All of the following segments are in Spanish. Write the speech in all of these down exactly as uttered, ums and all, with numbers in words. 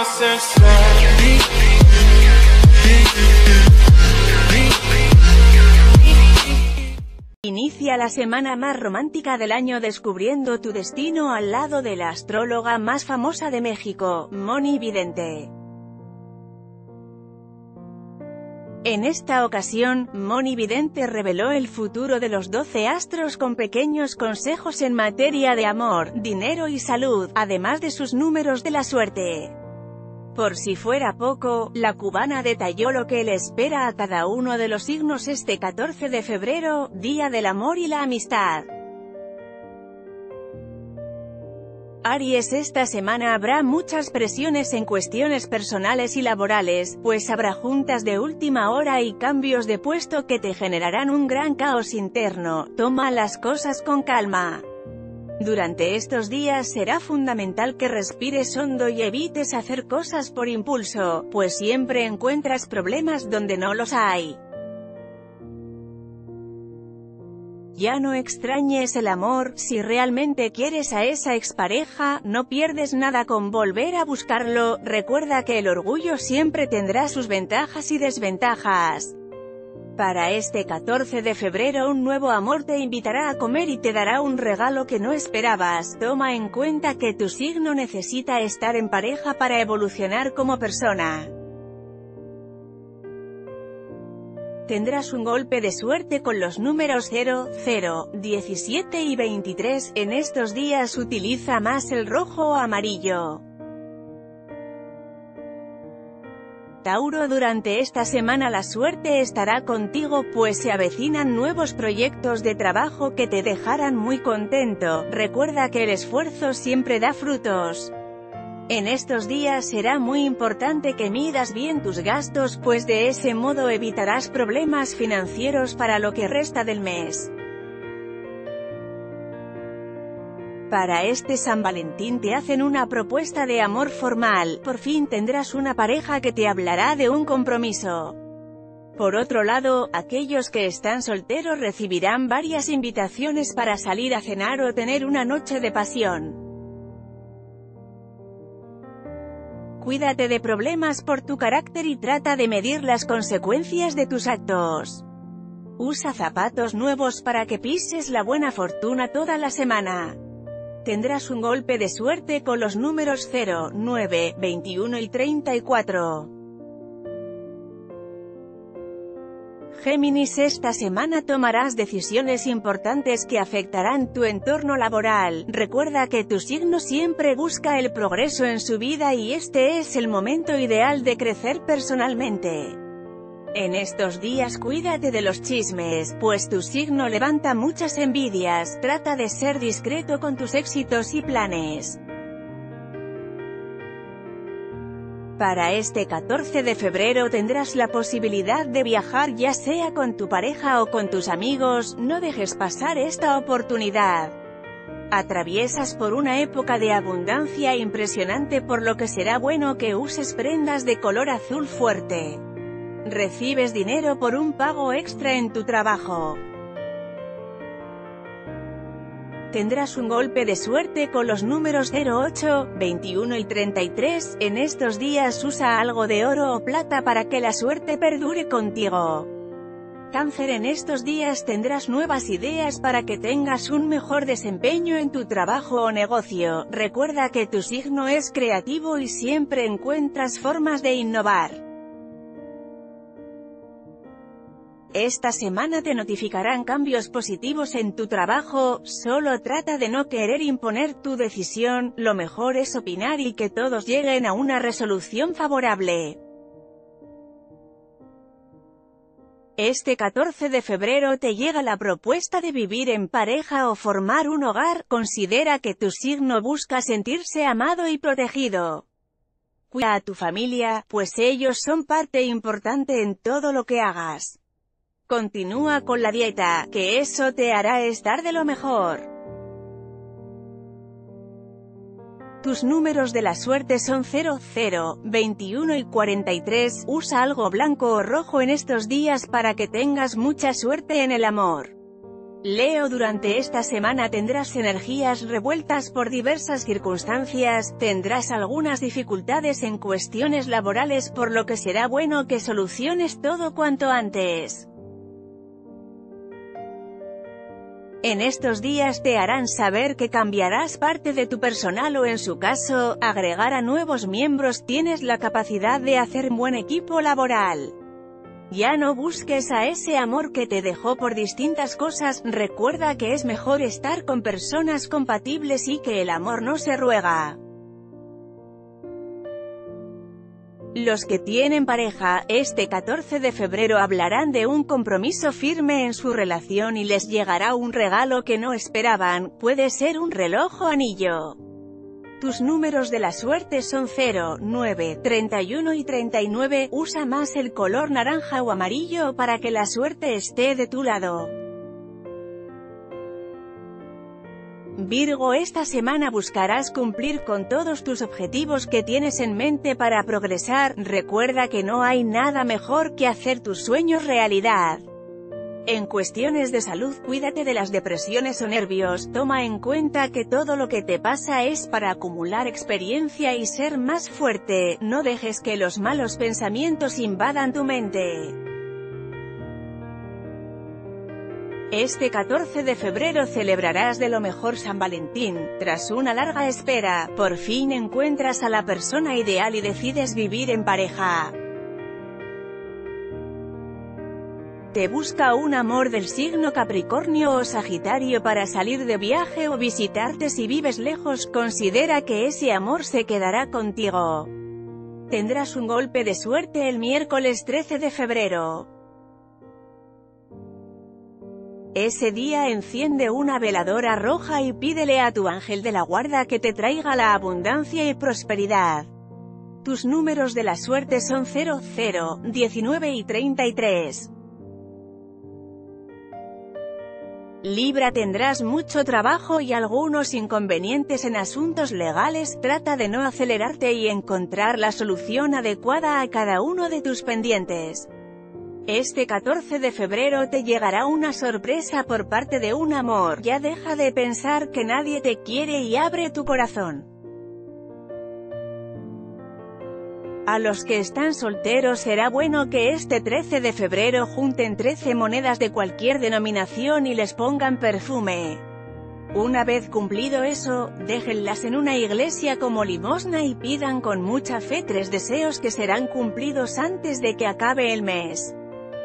Inicia la semana más romántica del año descubriendo tu destino al lado de la astróloga más famosa de México, Moni Vidente. En esta ocasión, Moni Vidente reveló el futuro de los doce astros con pequeños consejos en materia de amor, dinero y salud, además de sus números de la suerte. Por si fuera poco, la cubana detalló lo que le espera a cada uno de los signos este catorce de febrero, Día del Amor y la Amistad. Aries, esta semana habrá muchas presiones en cuestiones personales y laborales, pues habrá juntas de última hora y cambios de puesto que te generarán un gran caos interno. Toma las cosas con calma. Durante estos días será fundamental que respires hondo y evites hacer cosas por impulso, pues siempre encuentras problemas donde no los hay. Ya no extrañes el amor, si realmente quieres a esa expareja, no pierdes nada con volver a buscarlo. Recuerda que el orgullo siempre tendrá sus ventajas y desventajas. Para este catorce de febrero un nuevo amor te invitará a comer y te dará un regalo que no esperabas. Toma en cuenta que tu signo necesita estar en pareja para evolucionar como persona. Tendrás un golpe de suerte con los números cero, cero, diecisiete y veintitrés, en estos días utiliza más el rojo o amarillo. Tauro, durante esta semana la suerte estará contigo, pues se avecinan nuevos proyectos de trabajo que te dejarán muy contento. Recuerda que el esfuerzo siempre da frutos. En estos días será muy importante que midas bien tus gastos, pues de ese modo evitarás problemas financieros para lo que resta del mes. Para este San Valentín te hacen una propuesta de amor formal, por fin tendrás una pareja que te hablará de un compromiso. Por otro lado, aquellos que están solteros recibirán varias invitaciones para salir a cenar o tener una noche de pasión. Cuídate de problemas por tu carácter y trata de medir las consecuencias de tus actos. Usa zapatos nuevos para que pises la buena fortuna toda la semana. Tendrás un golpe de suerte con los números cero, nueve, veintiuno y treinta y cuatro. Géminis, esta semana tomarás decisiones importantes que afectarán tu entorno laboral. Recuerda que tu signo siempre busca el progreso en su vida y este es el momento ideal de crecer personalmente. En estos días cuídate de los chismes, pues tu signo levanta muchas envidias. Trata de ser discreto con tus éxitos y planes. Para este catorce de febrero tendrás la posibilidad de viajar, ya sea con tu pareja o con tus amigos. No dejes pasar esta oportunidad. Atraviesas por una época de abundancia impresionante, por lo que será bueno que uses prendas de color azul fuerte. Recibes dinero por un pago extra en tu trabajo. Tendrás un golpe de suerte con los números cero, ocho, veintiuno y treinta y tres, en estos días usa algo de oro o plata para que la suerte perdure contigo. Cáncer, en estos días tendrás nuevas ideas para que tengas un mejor desempeño en tu trabajo o negocio. Recuerda que tu signo es creativo y siempre encuentras formas de innovar. Esta semana te notificarán cambios positivos en tu trabajo, solo trata de no querer imponer tu decisión, lo mejor es opinar y que todos lleguen a una resolución favorable. Este catorce de febrero te llega la propuesta de vivir en pareja o formar un hogar. Considera que tu signo busca sentirse amado y protegido. Cuida a tu familia, pues ellos son parte importante en todo lo que hagas. Continúa con la dieta, que eso te hará estar de lo mejor. Tus números de la suerte son cero, cero, veintiuno y cuarenta y tres. Usa algo blanco o rojo en estos días para que tengas mucha suerte en el amor. Leo, durante esta semana tendrás energías revueltas por diversas circunstancias, tendrás algunas dificultades en cuestiones laborales, por lo que será bueno que soluciones todo cuanto antes. En estos días te harán saber que cambiarás parte de tu personal o, en su caso, agregar a nuevos miembros. Tienes la capacidad de hacer un buen equipo laboral. Ya no busques a ese amor que te dejó por distintas cosas. Recuerda que es mejor estar con personas compatibles y que el amor no se ruega. Los que tienen pareja, este catorce de febrero hablarán de un compromiso firme en su relación y les llegará un regalo que no esperaban. Puede ser un reloj o anillo. Tus números de la suerte son cero, nueve, treinta y uno y treinta y nueve. Usa más el color naranja o amarillo para que la suerte esté de tu lado. Virgo, esta semana buscarás cumplir con todos tus objetivos que tienes en mente para progresar. Recuerda que no hay nada mejor que hacer tus sueños realidad. En cuestiones de salud, cuídate de las depresiones o nervios. Toma en cuenta que todo lo que te pasa es para acumular experiencia y ser más fuerte. No dejes que los malos pensamientos invadan tu mente. Este catorce de febrero celebrarás de lo mejor San Valentín. Tras una larga espera, por fin encuentras a la persona ideal y decides vivir en pareja. Te busca un amor del signo Capricornio o Sagitario para salir de viaje o visitarte si vives lejos. Considera que ese amor se quedará contigo. Tendrás un golpe de suerte el miércoles trece de febrero. Ese día enciende una veladora roja y pídele a tu ángel de la guarda que te traiga la abundancia y prosperidad. Tus números de la suerte son cero, cero, diecinueve y treinta y tres. Libra, tendrás mucho trabajo y algunos inconvenientes en asuntos legales. Trata de no acelerarte y encontrar la solución adecuada a cada uno de tus pendientes. Este catorce de febrero te llegará una sorpresa por parte de un amor. Ya deja de pensar que nadie te quiere y abre tu corazón. A los que están solteros será bueno que este trece de febrero junten trece monedas de cualquier denominación y les pongan perfume. Una vez cumplido eso, déjenlas en una iglesia como limosna y pidan con mucha fe tres deseos que serán cumplidos antes de que acabe el mes.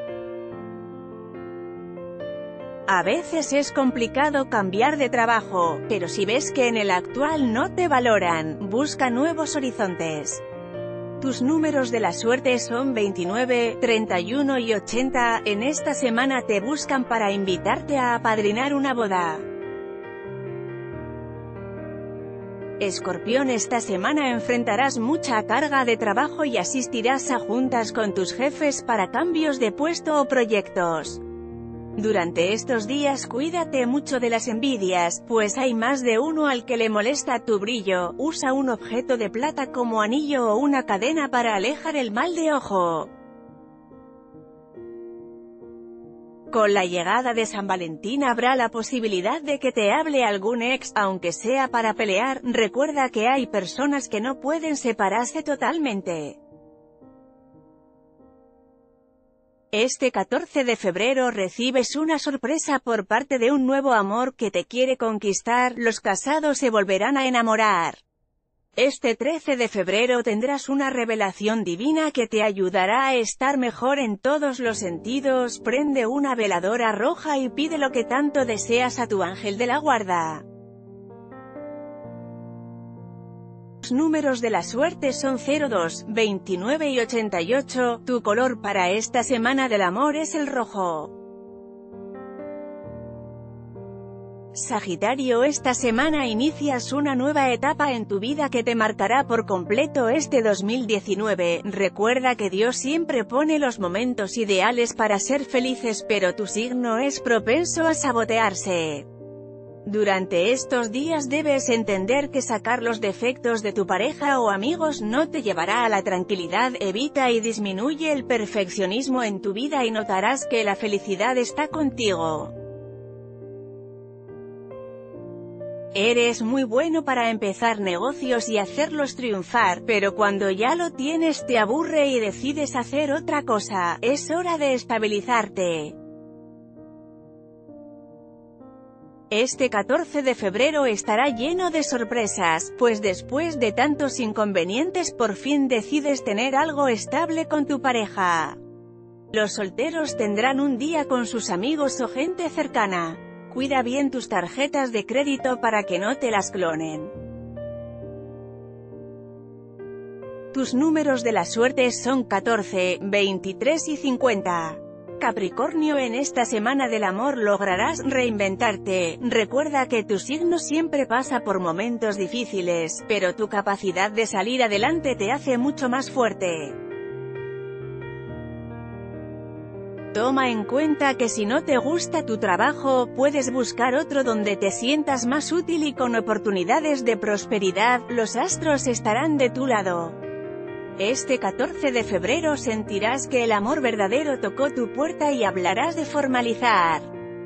A veces es complicado cambiar de trabajo, pero si ves que en el actual no te valoran, busca nuevos horizontes. Tus números de la suerte son veintinueve, treinta y uno y ochenta. En esta semana te buscan para invitarte a apadrinar una boda. Escorpión, esta semana enfrentarás mucha carga de trabajo y asistirás a juntas con tus jefes para cambios de puesto o proyectos. Durante estos días cuídate mucho de las envidias, pues hay más de uno al que le molesta tu brillo. Usa un objeto de plata como anillo o una cadena para alejar el mal de ojo. Con la llegada de San Valentín habrá la posibilidad de que te hable algún ex, aunque sea para pelear. Recuerda que hay personas que no pueden separarse totalmente. Este catorce de febrero recibes una sorpresa por parte de un nuevo amor que te quiere conquistar. Los casados se volverán a enamorar. Este trece de febrero tendrás una revelación divina que te ayudará a estar mejor en todos los sentidos. Prende una veladora roja y pide lo que tanto deseas a tu ángel de la guarda. Los números de la suerte son cero, dos, veintinueve y ochenta y ocho. Tu color para esta semana del amor es el rojo. Sagitario, esta semana inicias una nueva etapa en tu vida que te marcará por completo este dos mil diecinueve. Recuerda que Dios siempre pone los momentos ideales para ser felices, pero tu signo es propenso a sabotearse. Durante estos días debes entender que sacar los defectos de tu pareja o amigos no te llevará a la tranquilidad. Evita y disminuye el perfeccionismo en tu vida y notarás que la felicidad está contigo. Eres muy bueno para empezar negocios y hacerlos triunfar, pero cuando ya lo tienes te aburre y decides hacer otra cosa. Es hora de estabilizarte. Este catorce de febrero estará lleno de sorpresas, pues después de tantos inconvenientes por fin decides tener algo estable con tu pareja. Los solteros tendrán un día con sus amigos o gente cercana. Cuida bien tus tarjetas de crédito para que no te las clonen. Tus números de la suerte son catorce, veintitrés y cincuenta. Capricornio, en esta semana del amor lograrás reinventarte. Recuerda que tu signo siempre pasa por momentos difíciles, pero tu capacidad de salir adelante te hace mucho más fuerte. Toma en cuenta que si no te gusta tu trabajo, puedes buscar otro donde te sientas más útil y con oportunidades de prosperidad. Los astros estarán de tu lado. Este catorce de febrero sentirás que el amor verdadero tocó tu puerta y hablarás de formalizar.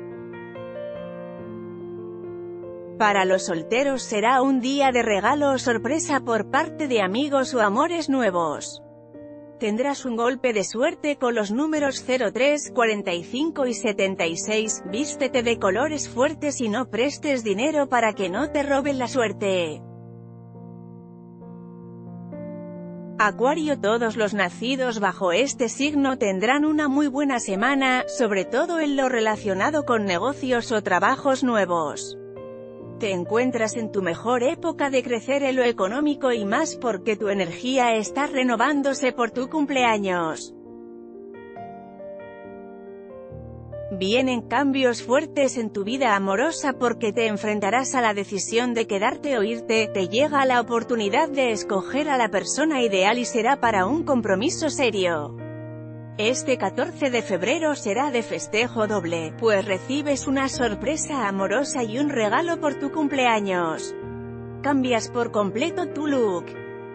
Para los solteros será un día de regalo o sorpresa por parte de amigos o amores nuevos. Tendrás un golpe de suerte con los números cero tres, cuarenta y cinco y setenta y seis. Vístete de colores fuertes y no prestes dinero para que no te roben la suerte. Acuario, todos los nacidos bajo este signo tendrán una muy buena semana, sobre todo en lo relacionado con negocios o trabajos nuevos. Te encuentras en tu mejor época de crecer en lo económico y más porque tu energía está renovándose por tu cumpleaños. Vienen cambios fuertes en tu vida amorosa porque te enfrentarás a la decisión de quedarte o irte. Te llega la oportunidad de escoger a la persona ideal y será para un compromiso serio. Este catorce de febrero será de festejo doble, pues recibes una sorpresa amorosa y un regalo por tu cumpleaños. Cambias por completo tu look.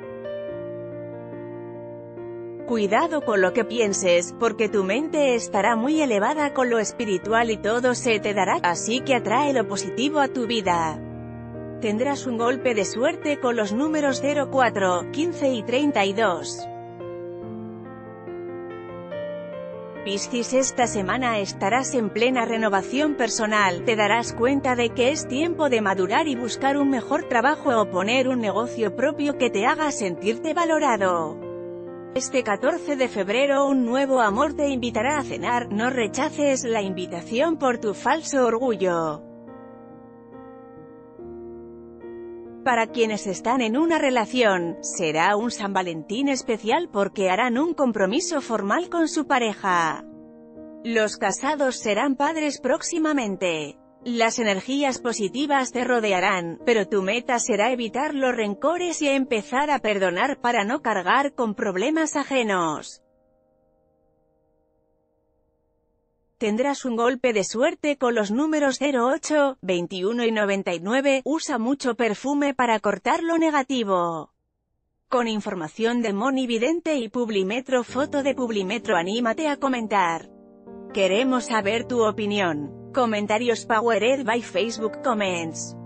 Cuidado con lo que pienses, porque tu mente estará muy elevada con lo espiritual y todo se te dará, así que atrae lo positivo a tu vida. Tendrás un golpe de suerte con los números cero cuatro, quince y treinta y dos. Piscis, esta semana estarás en plena renovación personal. Te darás cuenta de que es tiempo de madurar y buscar un mejor trabajo o poner un negocio propio que te haga sentirte valorado. Este catorce de febrero un nuevo amor te invitará a cenar. No rechaces la invitación por tu falso orgullo. Para quienes están en una relación, será un San Valentín especial porque harán un compromiso formal con su pareja. Los casados serán padres próximamente. Las energías positivas te rodearán, pero tu meta será evitar los rencores y empezar a perdonar para no cargar con problemas ajenos. Tendrás un golpe de suerte con los números cero ocho, veintiuno y noventa y nueve. Usa mucho perfume para cortar lo negativo. Con información de Monividente y Publimetro, foto de Publimetro, anímate a comentar. Queremos saber tu opinión. Comentarios powered by Facebook Comments.